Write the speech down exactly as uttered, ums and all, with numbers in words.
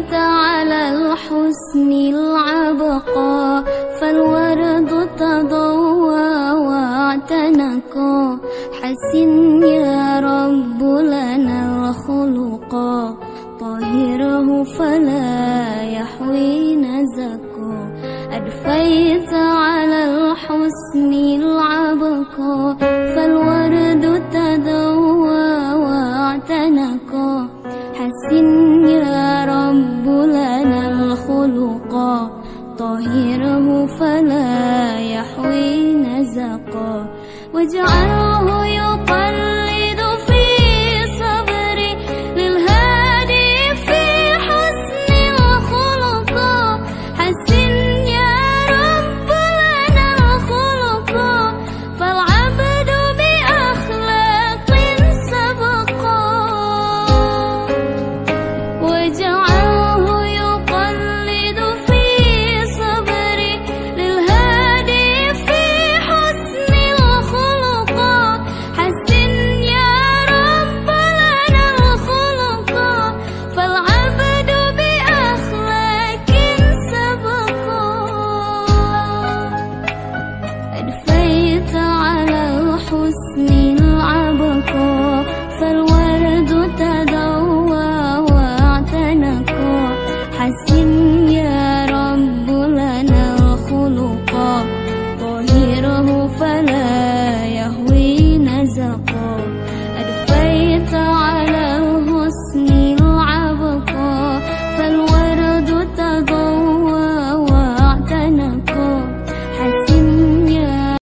أدفيت على الحسن العبقى فالورد تضوى واعتنقا حسن يا رب لنا الخلقا طهره فلا يحوي نزكا أدفيت على الحسن العبقى فالورد تضوى واعتنقا حسن يا رب لنا الخلقا طهره فلا يحوي نزقا واجعله يقلد في صبري للهادي في حسن الخلقا حسن يا رب لنا الخلقا فالعبد بأخلاق سبقا واجعله يقلد في صبري للهادي في حسن الخلقا حسن يا رب لنا الخلقا فالعبد بأخلاق سبقا أدفيت على الحسن العبقى فالورد تضوى واعتنقا حسن